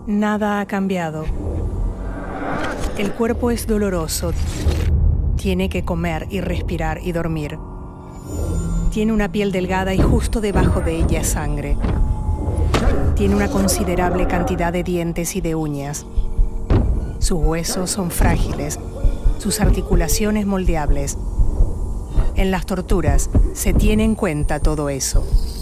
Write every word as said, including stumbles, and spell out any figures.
Nada ha cambiado. El cuerpo es doloroso. Tiene que comer y respirar y dormir. Tiene una piel delgada y justo debajo de ella sangre. Tiene una considerable cantidad de dientes y de uñas. Sus huesos son frágiles, sus articulaciones moldeables. En las torturas se tiene en cuenta todo eso.